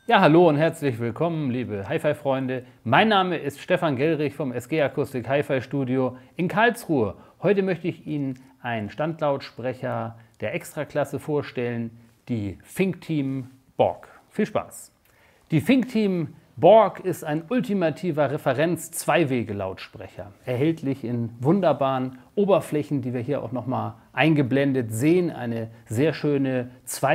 Ja, hallo und herzlich willkommen, liebe Hi-Fi-Freunde. Mein Name ist Stefan Gellrich vom SG Akustik Hi-Fi Studio in Karlsruhe. Heute möchte ich Ihnen einen Standlautsprecher der Extraklasse vorstellen, die Finkteam Borg. Viel Spaß! Die Finkteam Borg ist ein ultimativer Referenz-Zweiwege-Lautsprecher, erhältlich in wunderbaren Oberflächen, die wir hier auch nochmal eingeblendet sehen. Eine sehr schöne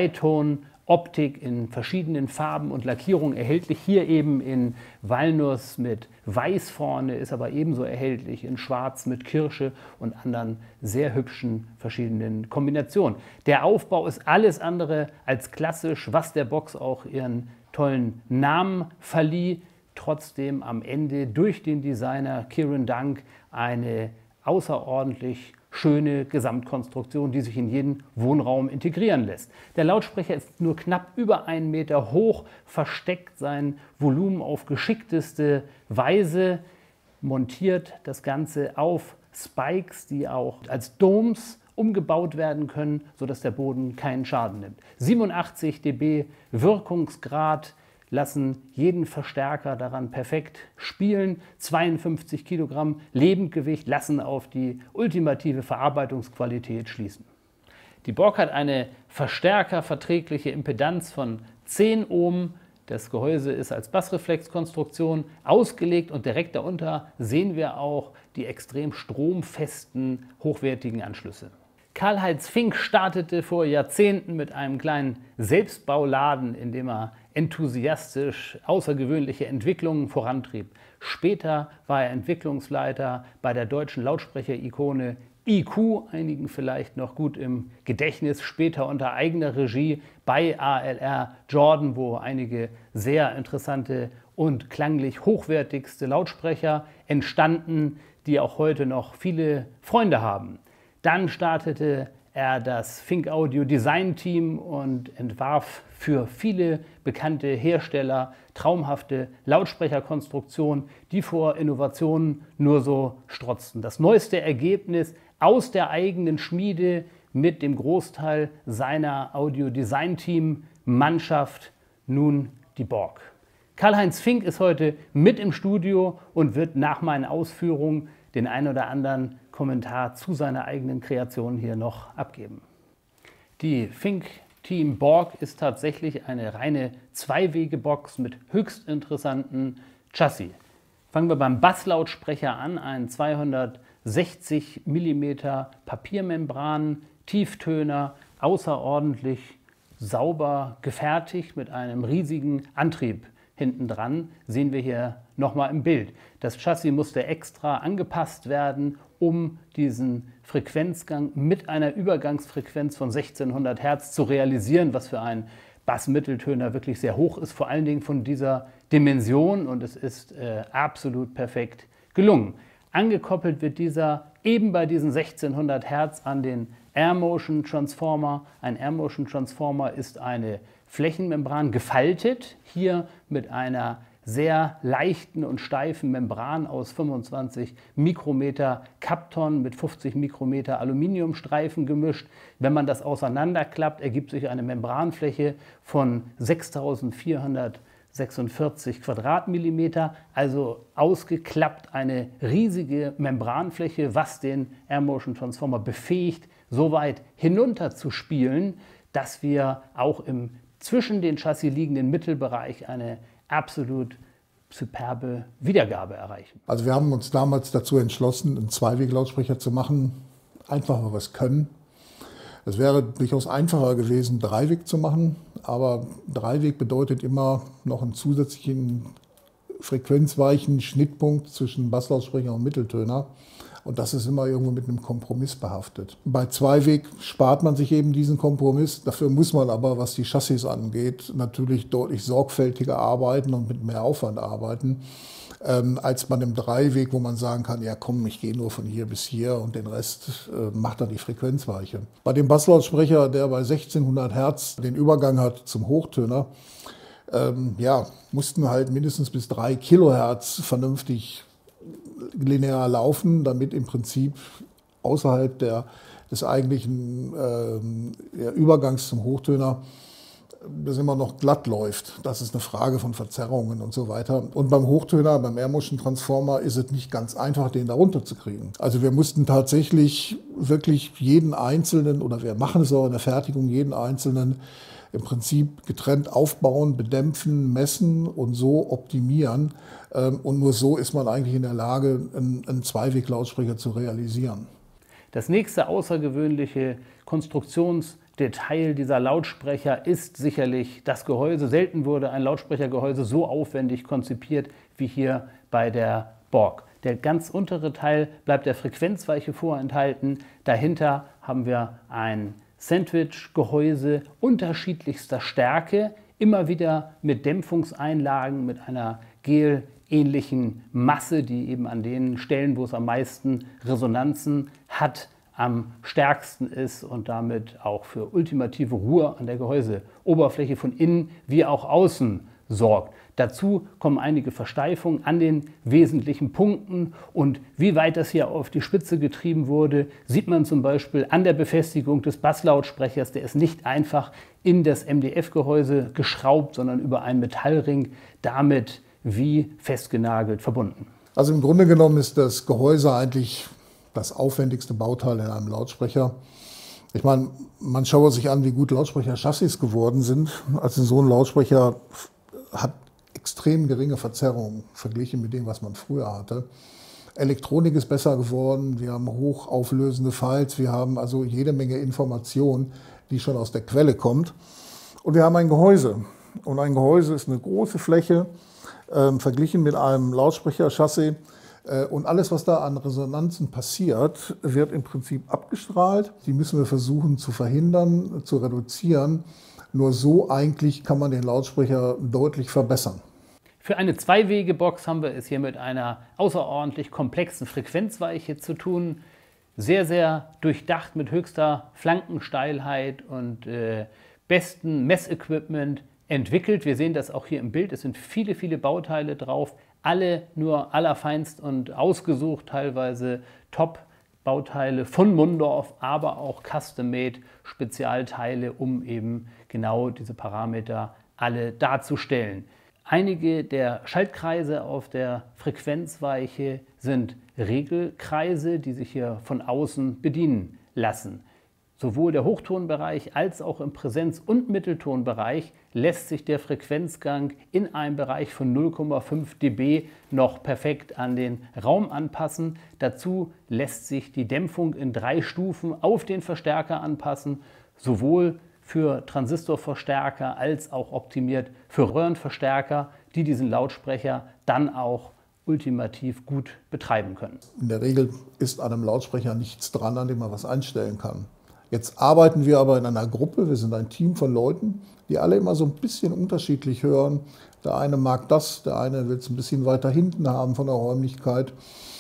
Zweiton-Optik in verschiedenen Farben und Lackierungen erhältlich. Hier eben in Walnuss mit Weiß vorne, ist aber ebenso erhältlich in Schwarz mit Kirsche und anderen sehr hübschen verschiedenen Kombinationen. Der Aufbau ist alles andere als klassisch, was der Box auch ihren tollen Namen verlieh. Trotzdem am Ende durch den Designer Kieran Dunk eine außerordentlich schöne Gesamtkonstruktion, die sich in jeden Wohnraum integrieren lässt. Der Lautsprecher ist nur knapp über 1 Meter hoch, versteckt sein Volumen auf geschickteste Weise, montiert das Ganze auf Spikes, die auch als Domes umgebaut werden können, sodass der Boden keinen Schaden nimmt. 87 dB Wirkungsgrad lassen jeden Verstärker daran perfekt spielen. 52 Kilogramm Lebendgewicht lassen auf die ultimative Verarbeitungsqualität schließen. Die Borg hat eine verstärkerverträgliche Impedanz von 10 Ohm. Das Gehäuse ist als Bassreflexkonstruktion ausgelegt und direkt darunter sehen wir auch die extrem stromfesten, hochwertigen Anschlüsse. Karl-Heinz Fink startete vor Jahrzehnten mit einem kleinen Selbstbauladen, in dem er enthusiastisch außergewöhnliche Entwicklungen vorantrieb. Später war er Entwicklungsleiter bei der deutschen Lautsprecher-Ikone IQ, einigen vielleicht noch gut im Gedächtnis, später unter eigener Regie bei ALR Jordan, wo einige sehr interessante und klanglich hochwertigste Lautsprecher entstanden, die auch heute noch viele Freunde haben. Dann startete er das Fink Audio Design Team und entwarf für viele bekannte Hersteller traumhafte Lautsprecherkonstruktionen, die vor Innovationen nur so strotzten. Das neueste Ergebnis aus der eigenen Schmiede mit dem Großteil seiner Audio Design Team Mannschaft, nun die Borg. Karl-Heinz Fink ist heute mit im Studio und wird nach meinen Ausführungen den ein oder anderen Kommentar zu seiner eigenen Kreation hier noch abgeben. Die Finkteam Borg ist tatsächlich eine reine Zweiwege-Box mit höchst interessanten Chassis. Fangen wir beim Basslautsprecher an, ein 260 mm Papiermembran, Tieftöner, außerordentlich sauber gefertigt mit einem riesigen Antrieb. Hinten dran sehen wir hier nochmal im Bild. Das Chassis musste extra angepasst werden, um diesen Frequenzgang mit einer Übergangsfrequenz von 1600 Hertz zu realisieren, was für einen Bassmitteltöner wirklich sehr hoch ist, vor allen Dingen von dieser Dimension, und es ist absolut perfekt gelungen. Angekoppelt wird dieser eben bei diesen 1600 Hertz an den Air Motion Transformer. Ein Air Motion Transformer ist eine Flächenmembran gefaltet, hier mit einer sehr leichten und steifen Membran aus 25 Mikrometer Kapton mit 50 Mikrometer Aluminiumstreifen gemischt. Wenn man das auseinanderklappt, ergibt sich eine Membranfläche von 6446 Quadratmillimeter, also ausgeklappt eine riesige Membranfläche, was den Air Motion Transformer befähigt, so weit hinunter zu spielen, dass wir auch im zwischen den Chassis liegenden Mittelbereich eine absolut superbe Wiedergabe erreichen. Also wir haben uns damals dazu entschlossen, einen Zweiweg-Lautsprecher zu machen, einfach weil wir es können. Es wäre durchaus einfacher gewesen, Dreiweg zu machen, aber Dreiweg bedeutet immer noch einen zusätzlichen frequenzweichen Schnittpunkt zwischen Basslautsprecher und Mitteltöner. Und das ist immer irgendwo mit einem Kompromiss behaftet. Bei Zweiweg spart man sich eben diesen Kompromiss. Dafür muss man aber, was die Chassis angeht, natürlich deutlich sorgfältiger arbeiten und mit mehr Aufwand arbeiten, als bei einem Dreiweg, wo man sagen kann, ja komm, ich gehe nur von hier bis hier und den Rest macht dann die Frequenzweiche. Bei dem Basslautsprecher, der bei 1600 Hertz den Übergang hat zum Hochtöner, mussten halt mindestens bis 3 Kilohertz vernünftig linear laufen, damit im Prinzip außerhalb des eigentlichen Übergangs zum Hochtöner das immer noch glatt läuft. Das ist eine Frage von Verzerrungen und so weiter. Und beim Hochtöner, beim Air-Motion-Transformer ist es nicht ganz einfach, den da runterzukriegen. Also wir mussten tatsächlich wirklich jeden einzelnen, oder wir machen es auch in der Fertigung, jeden einzelnen im Prinzip getrennt aufbauen, bedämpfen, messen und so optimieren. Und nur so ist man eigentlich in der Lage, einen Zweiweg-Lautsprecher zu realisieren. Das nächste außergewöhnliche Konstruktionsdetail dieser Lautsprecher ist sicherlich das Gehäuse. Selten wurde ein Lautsprechergehäuse so aufwendig konzipiert wie hier bei der Borg. Der ganz untere Teil bleibt der Frequenzweiche vorenthalten. Dahinter haben wir ein Sandwich-Gehäuse unterschiedlichster Stärke, immer wieder mit Dämpfungseinlagen, mit einer gelähnlichen Masse, die eben an den Stellen, wo es am meisten Resonanzen hat, am stärksten ist und damit auch für ultimative Ruhe an der Gehäuseoberfläche von innen wie auch außen sorgt. Dazu kommen einige Versteifungen an den wesentlichen Punkten, und wie weit das hier auf die Spitze getrieben wurde, sieht man zum Beispiel an der Befestigung des Basslautsprechers. Der ist nicht einfach in das MDF-Gehäuse geschraubt, sondern über einen Metallring damit wie festgenagelt verbunden. Also im Grunde genommen ist das Gehäuse eigentlich das aufwendigste Bauteil in einem Lautsprecher. Ich meine, man schaue sich an, wie gut Lautsprecher-Chassis geworden sind. Also so ein Lautsprecher hat extrem geringe Verzerrungen verglichen mit dem, was man früher hatte. Elektronik ist besser geworden, wir haben hochauflösende Files, wir haben also jede Menge Information, die schon aus der Quelle kommt. Und wir haben ein Gehäuse. Und ein Gehäuse ist eine große Fläche, verglichen mit einem Lautsprecher-Chassis. Und alles, was da an Resonanzen passiert, wird im Prinzip abgestrahlt. Die müssen wir versuchen zu verhindern, zu reduzieren. Nur so eigentlich kann man den Lautsprecher deutlich verbessern. Für eine Zweiwege-Box haben wir es hier mit einer außerordentlich komplexen Frequenzweiche zu tun. Sehr, sehr durchdacht mit höchster Flankensteilheit und bestem Messequipment entwickelt. Wir sehen das auch hier im Bild. Es sind viele, viele Bauteile drauf. Alle nur allerfeinst und ausgesucht, teilweise Top-Bauteile von Mundorf, aber auch Custom-Made Spezialteile, um eben genau diese Parameter alle darzustellen. Einige der Schaltkreise auf der Frequenzweiche sind Regelkreise, die sich hier von außen bedienen lassen. Sowohl der Hochtonbereich als auch im Präsenz- und Mitteltonbereich lässt sich der Frequenzgang in einem Bereich von 0,5 dB noch perfekt an den Raum anpassen. Dazu lässt sich die Dämpfung in 3 Stufen auf den Verstärker anpassen, sowohl für Transistorverstärker als auch optimiert für Röhrenverstärker, die diesen Lautsprecher dann auch ultimativ gut betreiben können. In der Regel ist an einem Lautsprecher nichts dran, an dem man was einstellen kann. Jetzt arbeiten wir aber in einer Gruppe, wir sind ein Team von Leuten, die alle immer so ein bisschen unterschiedlich hören. Der eine mag das, der eine will es ein bisschen weiter hinten haben von der Räumlichkeit.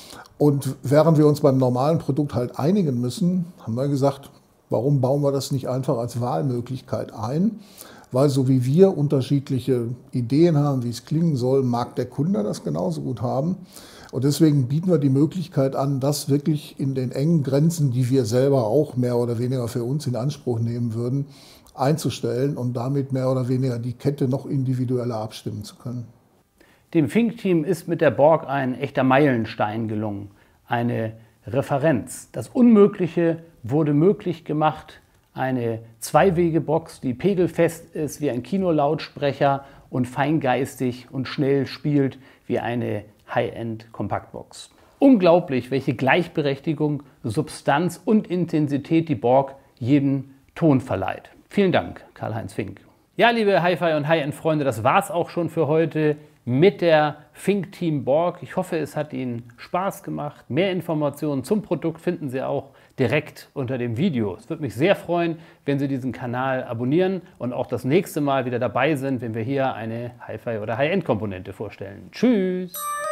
Und während wir uns beim normalen Produkt halt einigen müssen, haben wir gesagt, warum bauen wir das nicht einfach als Wahlmöglichkeit ein? Weil so wie wir unterschiedliche Ideen haben, wie es klingen soll, mag der Kunde das genauso gut haben. Und deswegen bieten wir die Möglichkeit an, das wirklich in den engen Grenzen, die wir selber auch mehr oder weniger für uns in Anspruch nehmen würden, einzustellen und damit mehr oder weniger die Kette noch individueller abstimmen zu können. Dem Fink-Team ist mit der Borg ein echter Meilenstein gelungen, eine Referenz. Das Unmögliche wurde möglich gemacht, eine Zweiwege-Box, die pegelfest ist wie ein Kinolautsprecher und feingeistig und schnell spielt wie eine High-End-Kompaktbox. Unglaublich, welche Gleichberechtigung, Substanz und Intensität die Borg jedem Ton verleiht. Vielen Dank, Karl-Heinz Fink. Ja, liebe Hi-Fi und High-End-Freunde, das war's auch schon für heute mit der Fink-Team Borg. Ich hoffe, es hat Ihnen Spaß gemacht. Mehr Informationen zum Produkt finden Sie auch direkt unter dem Video. Es würde mich sehr freuen, wenn Sie diesen Kanal abonnieren und auch das nächste Mal wieder dabei sind, wenn wir hier eine Hi-Fi oder High-End-Komponente vorstellen. Tschüss!